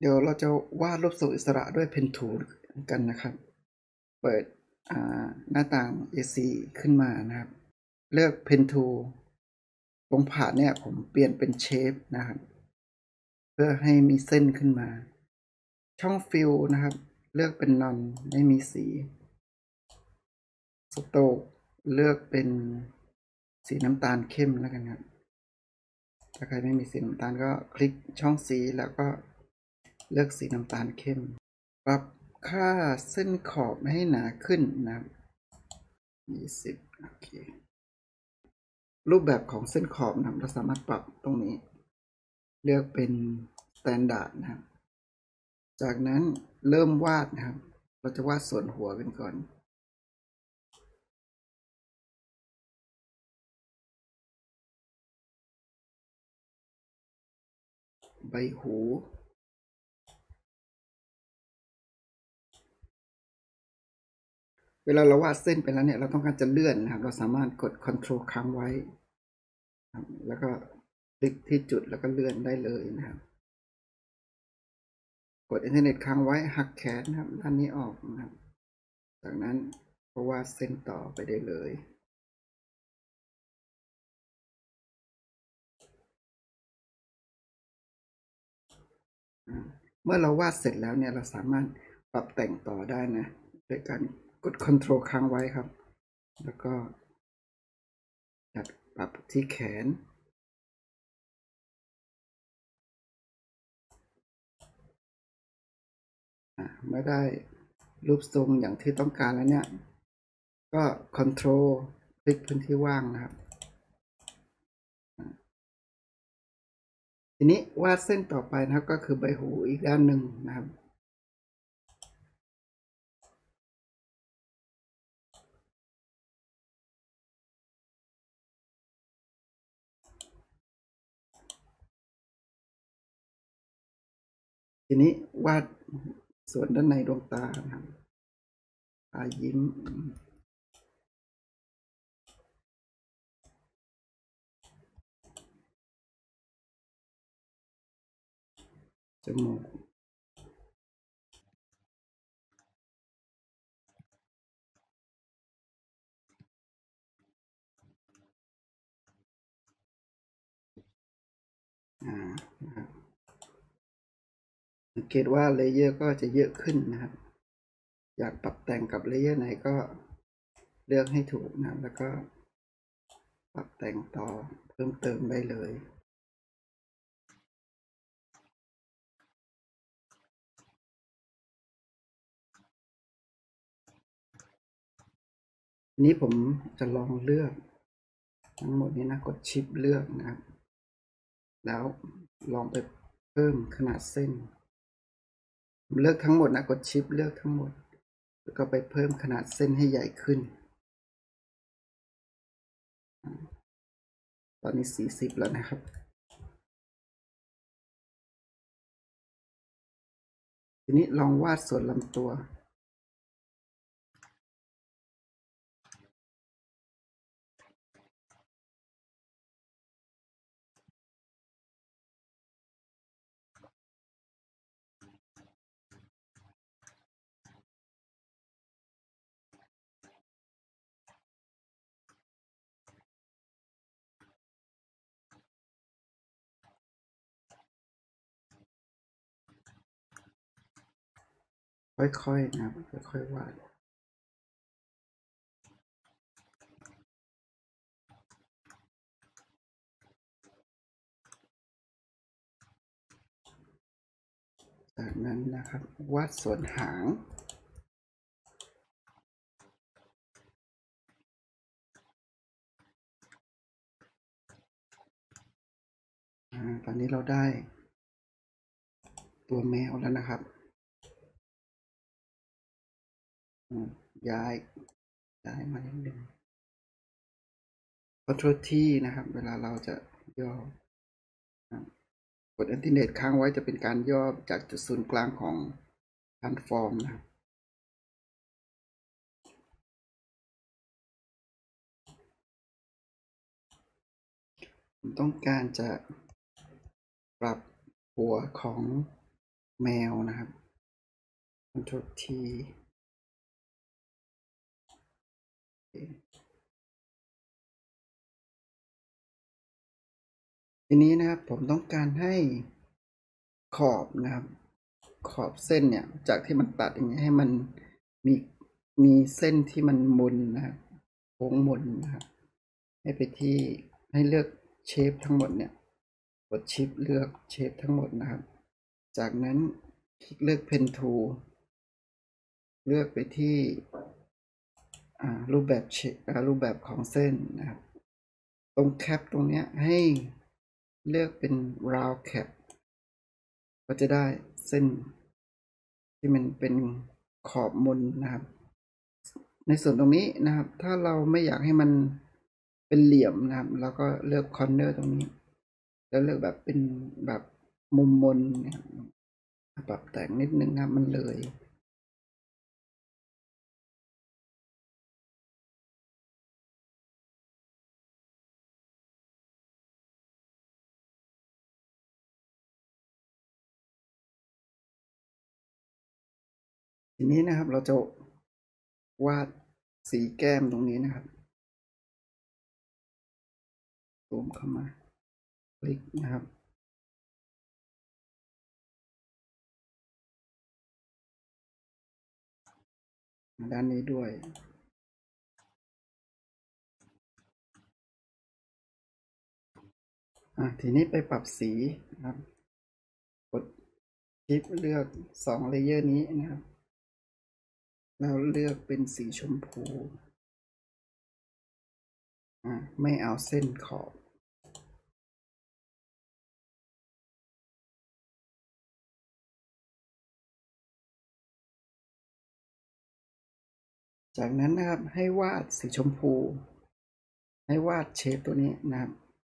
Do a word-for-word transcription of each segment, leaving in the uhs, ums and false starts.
เดี๋ยวเราจะวาดรูปทรงอิสระด้วย Pen Tool กันนะครับ เปิดหน้าต่าง เอ ซี ขึ้นมานะครับเลือก Pen Tool ตรงผ่าเนี่ยผมเปลี่ยนเป็น Shape นะครับเพื่อให้มีเส้นขึ้นมาช่อง Fill นะครับเลือกเป็น None ไม่มีสี Stroke เลือกเป็นสีน้ำตาลเข้มแล้วกันครับถ้าใครไม่มีสีน้ำตาลก็คลิกช่องสีแล้วก็เลือกสีน้ำตาลเข้มปรับค่าเส้นขอบให้หนาขึ้นนะครับยี่สิบโอเครูปแบบของเส้นขอบนะครับเราสามารถปรับตรงนี้เลือกเป็น Standard นะครับจากนั้นเริ่มวาดนะครับเราจะวาดส่วนหัวกันก่อนใบหูเวลาเราวาดเส้นไปแล้วเนี่ยเราต้องการจะเลื่อนนะครับเราสามารถกด Ctrl ค้างไว้แล้วก็คลิกที่จุดแล้วก็เลื่อนได้เลยนะครับกดอินเทอร์เน็ตค้างไว้หักแขนนะครับด้านนี้ออกนะครับจากนั้นก็วาดเส้นต่อไปได้เลยเมื่อเราวาดเสร็จแล้วเนี่ยเราสามารถปรับแต่งต่อได้นะโดยการกด Ctrl ค้างไว้ครับแล้วก็จัดปรับที่แขนเมื่อได้รูปทรงอย่างที่ต้องการแล้วเนี่ยก็ Ctrl คลิกพื้นที่ว่างนะครับทีนี้วาดเส้นต่อไปนะครับก็คือใบหูอีกด้านหนึ่งนะครับทีนี้วาดส่วนด้านในดวงตานะครับตายิ้มจมูกอ่านะครับสังเกตว่าเลเยอร์ก็จะเยอะขึ้นนะครับอยากปรับแต่งกับเลเยอร์ไหนก็เลือกให้ถูกนะแล้วก็ปรับแต่งต่อเพิ่มเติมได้เลยทีนี้ผมจะลองเลือกทั้งหมดนี้นะกดชิปเลือกนะครับแล้วลองไปเพิ่มขนาดเส้นเลือกทั้งหมดนะกดชิปเลือกทั้งหมดแล้วก็ไปเพิ่มขนาดเส้นให้ใหญ่ขึ้นตอนนี้สี่สิบแล้วนะครับทีนี้ลองวาดส่วนลำตัวค่อยๆนะครับค่อยๆวาดจากนั้นนะครับวาดส่วนหางตอนนี้เราได้ตัวแมวแล้วนะครับย้ายย้ายมานิดนึง Ctrl T นะครับเวลาเราจะย่อกด Alt ค้างไว้จะเป็นการย่อจากจุดศูนย์กลางของ Transform นะครับผมต้องการจะปรับหัวของแมวนะครับ Ctrl T ทีนี้นะครับผมต้องการให้ขอบนะครับขอบเส้นเนี่ยจากที่มันตัดอย่างเงี้ยให้มันมีมีเส้นที่มันมนนะครับโค้งมนนะครับให้ไปที่ให้เลือกเชฟทั้งหมดเนี่ยกดชิปเลือกเชฟทั้งหมดนะครับจากนั้นคลิกเลือก Pen Tool เลือกไปที่รูปแบบรูปแบบของเส้นนะครับตรงแคปตรงนี้ให้เลือกเป็น round cap ก็จะได้เส้นที่มันเป็นขอบมนนะครับในส่วนตรงนี้นะครับถ้าเราไม่อยากให้มันเป็นเหลี่ยมนะครับเราก็เลือก corner ตรงนี้แล้วเลือกแบบเป็นแบบมุมมนนะครับปรับแต่งนิดนึงนะมันเลยทีนี้นะครับเราจะวาดสีแก้มตรงนี้นะครับซูมเข้ามาคลิกนะครับด้านนี้ด้วยอ่ะทีนี้ไปปรับสีนะครับกดชิปเลือกสองเลเยอร์นี้นะครับแล้วเลือกเป็นสีชมพูอ่ะไม่เอาเส้นขอบจากนั้นนะครับให้วาดสีชมพูให้วาดเชฟตัวนี้นะครับ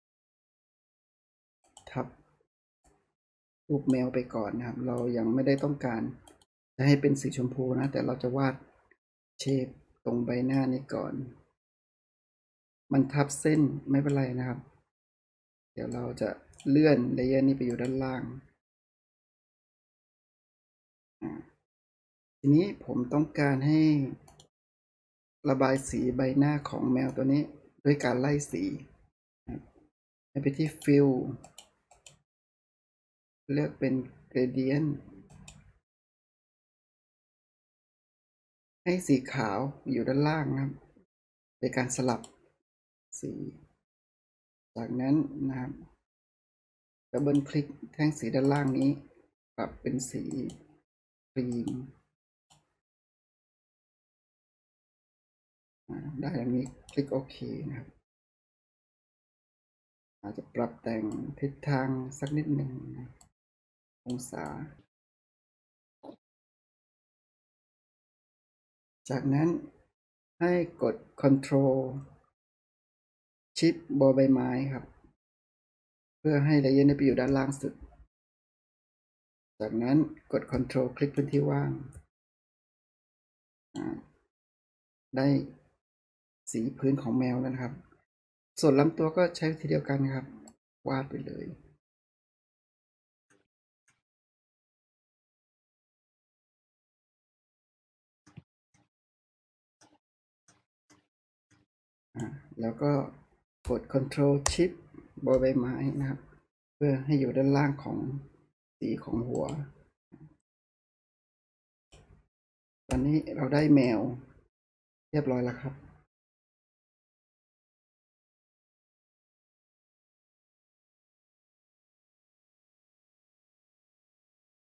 ทับรูปแมวไปก่อนนะครับเรายังไม่ได้ต้องการจะให้เป็นสีชมพูนะแต่เราจะวาดเชฟตรงใบหน้านี้ก่อนมันทับเส้นไม่เป็นไรนะครับเดี๋ยวเราจะเลื่อนเลเยอร์นี้ไปอยู่ด้านล่างทีนี้ผมต้องการให้ระบายสีใบหน้าของแมวตัวนี้ด้วยการไล่สีให้ไปที่ Fill เลือกเป็น Gradient ให้สีขาวอยู่ด้านล่างนะครับในการสลับสีจากนั้นนะครับดับเบิลคลิกแท่งสีด้านล่างนี้ปรับเป็นสีครีมได้อย่างนี้คลิกโอเคนะครับอาจจะปรับแต่งทิศทางสักนิดหนึ่งนะองศาจากนั้นให้กด Ctrl ชิปบอใบไม้ครับเพื่อให้เลเยอร์นี้ไปอยู่ด้านล่างสุดจากนั้นกด Ctrl คลิกพื้นที่ว่างได้สีพื้นของแมวแล้วนะครับส่วนลำตัวก็ใช้วิธีเดียวกันครับวาดไปเลยแล้วก็กด Ctrl Shift บอใบไม้นะครับเพื่อให้อยู่ด้านล่างของสีของหัวตอนนี้เราได้แมวเรียบร้อยแล้วครับ